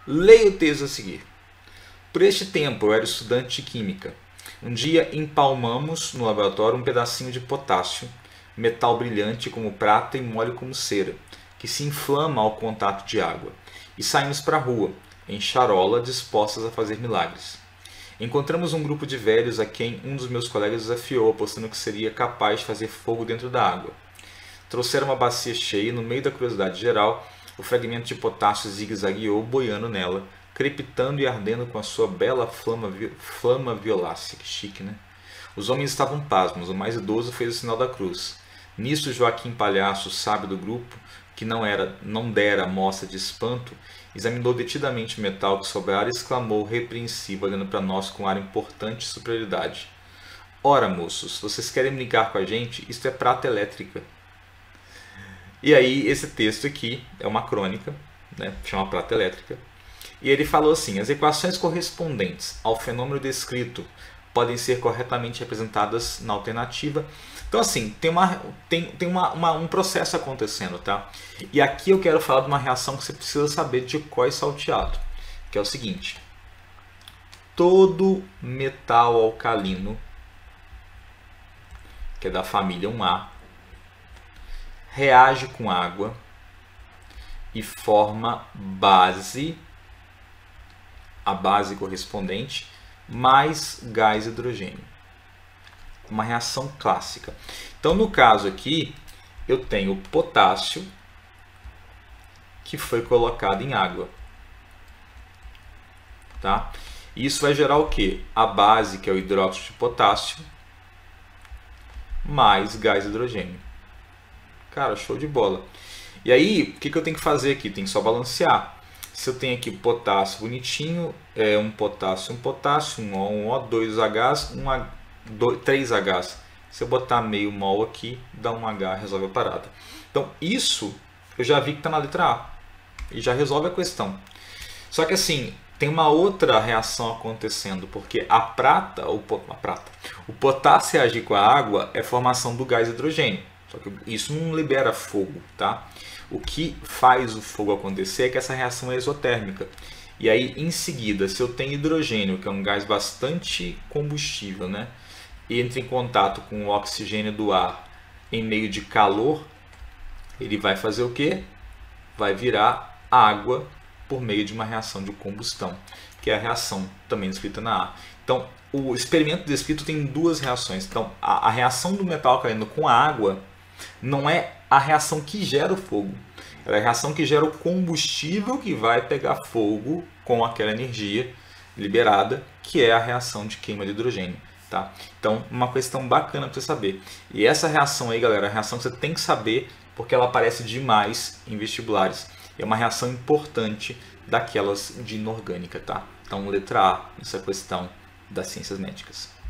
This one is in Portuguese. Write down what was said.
Leia o texto a seguir. Por este tempo eu era estudante de química. Um dia empalmamos no laboratório um pedacinho de potássio, metal brilhante como prata e mole como cera, que se inflama ao contato de água, e saímos para a rua, em charola, dispostas a fazer milagres. Encontramos um grupo de velhos a quem um dos meus colegas desafiou, apostando que seria capaz de fazer fogo dentro da água. Trouxeram uma bacia cheia e, no meio da curiosidade geral, o fragmento de potássio zigue-zagueou, boiando nela, crepitando e ardendo com a sua bela flama violácea. Que chique, né? Os homens estavam pasmos. O mais idoso fez o sinal da cruz. Nisso, Joaquim Palhaço, sábio do grupo, que não dera mostra de espanto, examinou detidamente o metal que sobrara e exclamou repreensivo, olhando para nós com ar importante de superioridade. Ora, moços, vocês querem brincar com a gente? Isto é prata elétrica. E aí, esse texto aqui é uma crônica, né? Chama Prata Elétrica. E ele falou assim: as equações correspondentes ao fenômeno descrito podem ser corretamente representadas na alternativa. Então, assim, tem um processo acontecendo, tá? E aqui eu quero falar de uma reação que você precisa saber de cor e salteado, que é o seguinte: todo metal alcalino, que é da família 1A, reage com água e forma base, a base correspondente, mais gás hidrogênio. Uma reação clássica. Então, no caso aqui, eu tenho potássio que foi colocado em água. Tá? Isso vai gerar o quê? A base, que é o hidróxido de potássio, mais gás hidrogênio. Cara, show de bola. E aí, o que eu tenho que fazer aqui? Tem que só balancear. Se eu tenho aqui potássio bonitinho, um potássio, um O, 2 Hs, 3 Hs. Se eu botar meio mol aqui, dá um H, resolve a parada. Então, isso eu já vi que está na letra A. E já resolve a questão. Só que assim, tem uma outra reação acontecendo, porque o potássio reagir com a água é formação do gás hidrogênio. Só que isso não libera fogo, tá? O que faz o fogo acontecer é que essa reação é exotérmica. E aí, em seguida, se eu tenho hidrogênio, que é um gás bastante combustível, né? E entra em contato com o oxigênio do ar em meio de calor, ele vai fazer o quê? Vai virar água por meio de uma reação de combustão, que é a reação também descrita na A. Então, o experimento descrito tem duas reações. Então, a reação do metal caindo com a água não é a reação que gera o fogo, é a reação que gera o combustível que vai pegar fogo com aquela energia liberada, que é a reação de queima de hidrogênio. Tá? Então, uma questão bacana para você saber. E essa reação aí, galera, é a reação que você tem que saber, porque ela aparece demais em vestibulares. É uma reação importante daquelas de inorgânica. Tá? Então, letra A nessa questão das ciências médicas.